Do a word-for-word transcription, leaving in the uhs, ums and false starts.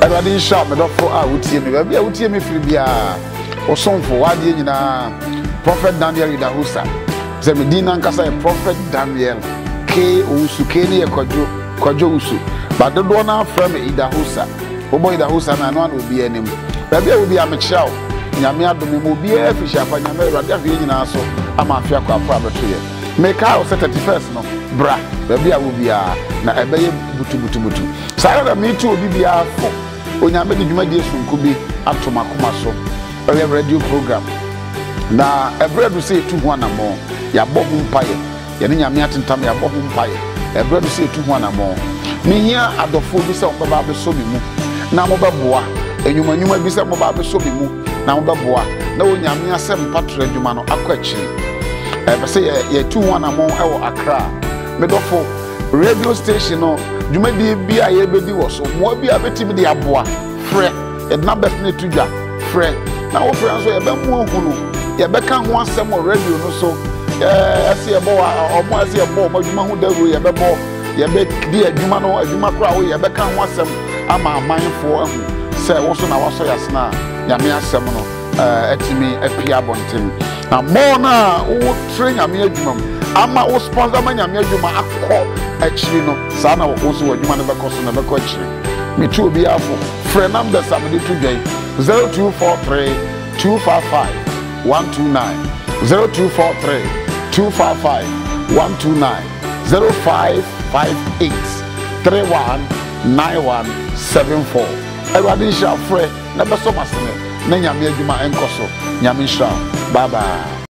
Everybody shop me do for a utie me baby a utie me firi bia osonfo wade nyina Prophet Daniel Idahosa ze me din nankasa e Prophet Daniel K Usu K ne Kwadwo Kwadwo Usu ba dodo na from Idahosa obo Idahosa na no obi anim baby a obi a me kyerɛw nyame adome mo obi a fisha fa nyame Awurade afi nyina so ama afia kwa afra betoye me ka o thirty-first no bra baby a obi a na ebeye butu butu butu sai da me tu obi bia fo onyame de dwuma die sunku bi atoma koma so every radio program na every do say two one amon ya bobu mpaye ya ne nyame atentam ya bobu mpaye every do say two one amon me hia adofo bi se obaba be so bi mu na mo beboa enwuma nwuma bi se mo ba be so bi mu na mo beboa na onyame asem patra dwuma no akọ akiri e be se ya two one amon e wo Accra me dofo radio station no dwuma di bi a ye bedi wo so mo bi a betimi de aboa frɛ e numbers ne tudwa frɛ na wo frɛ so ye be mu ohunu ye be kan ho asɛm o radio no so eh ase ye bo o mo ase ye bo mo dwuma ho daru ye be bo ye be di adwuma no adwuma kra wo ye be kan ho asɛm ama amanfo ahu sɛ wo so na wo so yasena nyame asɛm no eh atimi apia bonten na mo na wo train nyame adwuma ama wo sponsor ma nyame adwuma akɔ akiri no saa na wo so adwuma no bɛkɔ so na bɛkɔ akiri me tu obi afo frɛ numbers am de to dwan zero two four three two five five one two nine zero two four three two five five one two nine zero five five eight three one nine one seven four everybody shall frɛ na bɛsɔ masene na nyame adwuma enkoso nyame shall bye bye.